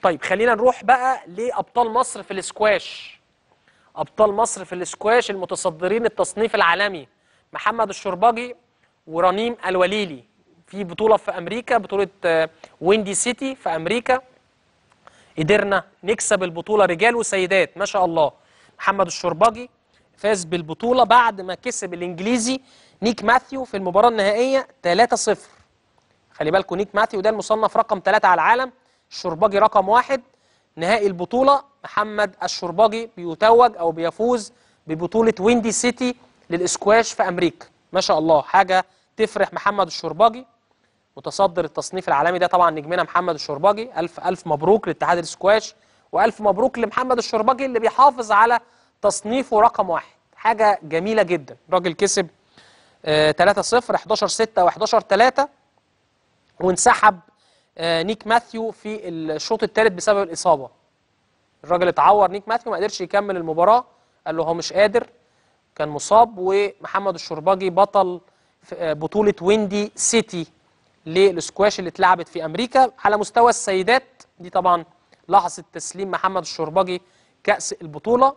طيب خلينا نروح بقى لأبطال مصر في الاسكواش. أبطال مصر في الاسكواش المتصدرين التصنيف العالمي محمد الشرباجي ورنيم الوليلي في بطولة في أمريكا، بطولة ويندي سيتي في أمريكا. قدرنا نكسب البطولة رجال وسيدات ما شاء الله. محمد الشرباجي فاز بالبطولة بعد ما كسب الإنجليزي نيك ماثيو في المباراة النهائية 3-0. خلي بالكم نيك ماثيو ده المصنف رقم 3 على العالم، الشرباجي رقم 1. نهائي البطولة محمد الشرباجي بيتوج أو بيفوز ببطولة ويندي سيتي للإسكواش في أمريكا. ما شاء الله، حاجة تفرح محمد الشرباجي متصدر التصنيف العالمي ده. طبعا نجمنا محمد الشرباجي، ألف ألف مبروك لاتحاد الاسكواش، وألف مبروك لمحمد الشرباجي اللي بيحافظ على تصنيفه رقم 1. حاجة جميلة جدا. الراجل كسب 3-0 11-6 و11-3، وانسحب نيك ماثيو في الشوط الثالث بسبب الإصابة. الراجل اتعور نيك ماثيو، ما قدرش يكمل المباراة، قال له هو مش قادر، كان مصاب. ومحمد الشرباجي بطل بطولة ويندي سيتي للسكواش اللي اتلعبت في أمريكا. على مستوى السيدات دي طبعا لحظة تسليم محمد الشرباجي كأس البطولة.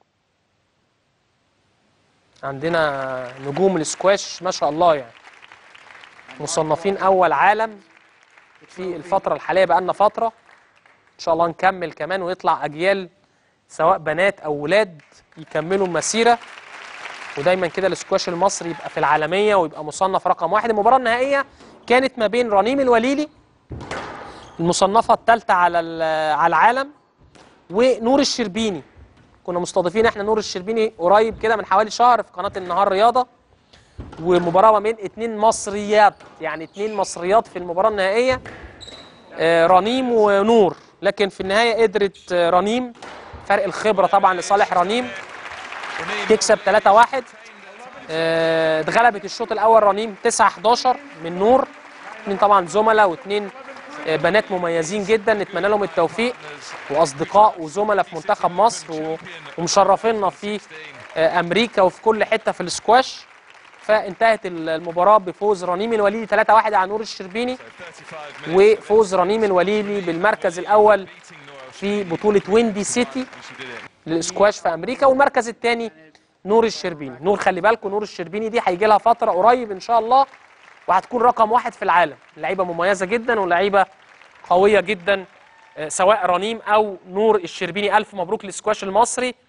عندنا نجوم السكواش ما شاء الله، يعني مصنفين أول عالم في الفترة الحالية، بقالنا فترة إن شاء الله نكمل كمان ويطلع أجيال سواء بنات أو ولاد يكملوا المسيرة، ودايما كده السكواش المصري يبقى في العالمية ويبقى مصنف رقم 1. المباراة النهائية كانت ما بين رنيم الوليلي المصنفة الثالثة على العالم ونور الشربيني. كنا مستضيفين احنا نور الشربيني قريب كده من حوالي شهر في قناة النهار رياضة، ومباراة ما بين 2 مصريات، يعني 2 مصريات في المباراة النهائية، رنيم ونور. لكن في النهاية قدرت رنيم، فرق الخبرة طبعا لصالح رنيم، تكسب 3-1. اتغلبت الشوط الأول رنيم 9-11 من نور. 2 طبعا زملاء و2 بنات مميزين جدا، نتمنى لهم التوفيق، واصدقاء وزملاء في منتخب مصر ومشرفينا في امريكا وفي كل حته في الاسكواش. فانتهت المباراه بفوز رنيم الوليلي 3-1 على نور الشربيني، وفوز رنيم الوليلي بالمركز الاول في بطوله ويندي سيتي للاسكواش في امريكا. والمركز الثاني نور الشربيني. نور خلي بالكم، نور الشربيني دي هيجي لها فتره قريب ان شاء الله وهتكون رقم 1 في العالم. لعيبه مميزه جدا ولعيبه قويه جدا، سواء رنيم او نور الشربيني. الف مبروك للسكواش المصري.